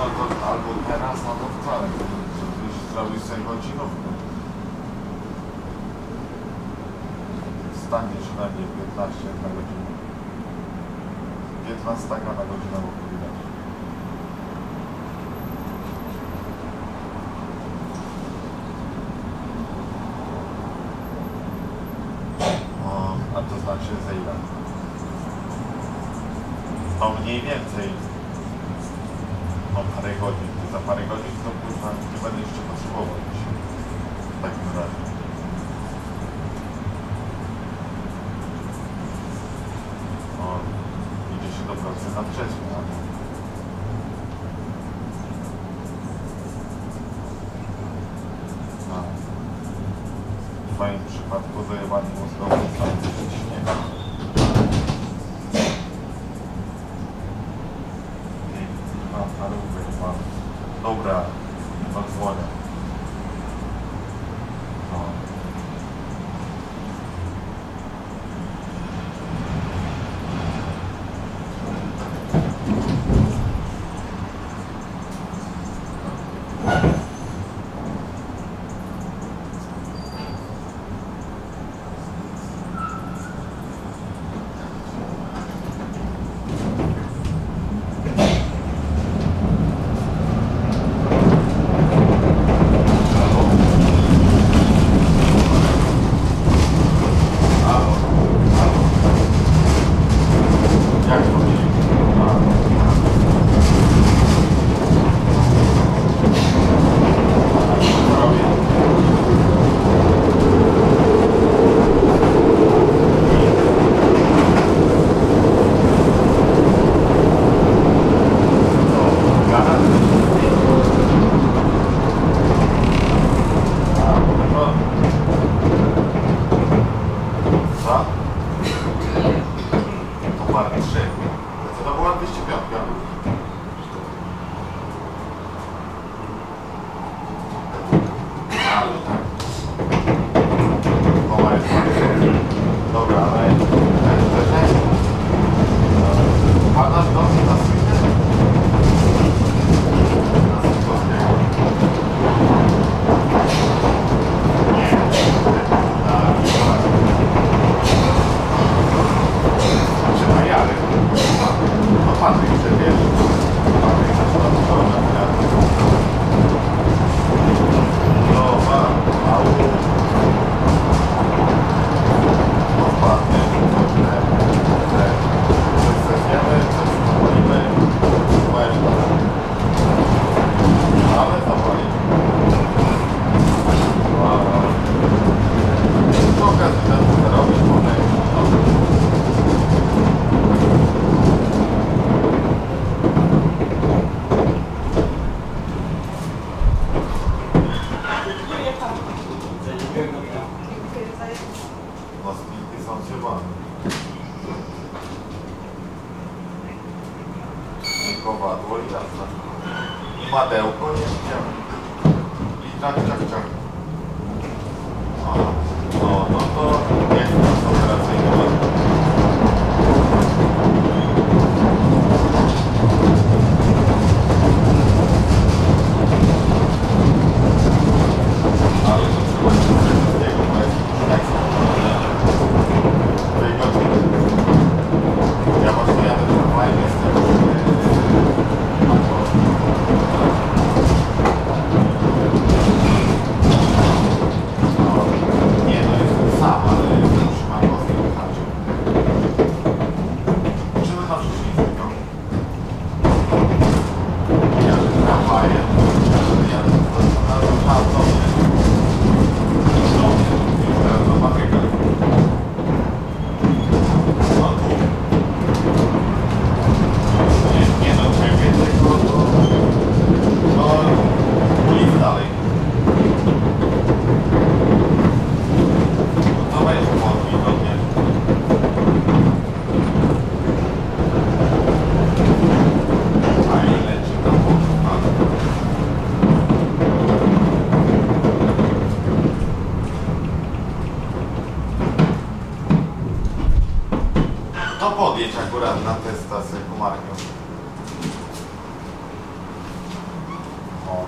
albo teraz, no to wcale. Żebyś zrobił sobie godzinówkę. Stanie przynajmniej 15 na godzinę. 15 na godzinę mógł widać. A to znaczy za ile? No mniej więcej. No parę godzin. Za parę godzin to kurwa nie będę jeszcze potrzebował dzisiaj. W takim razie. No, idzie się do pracy za wcześnie, ale... W moim przypadku zajebanie mózgowe wcale coś nie da. Dobra, odzwonię. No. Kowadło i jazda. I madełko nie widziałem. I ciach. No to nie jest nas operacyjny. Ale to trzeba się z niego, bo jest jak ja właśnie jadę tramwajem, jestem nie, no jest sam, ale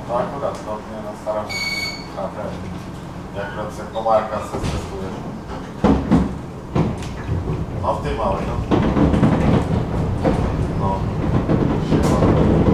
To akurat, to mnie na starą chatę. Jak akurat sobie komarka se stresujesz. No w tej małej, no. No. Siema.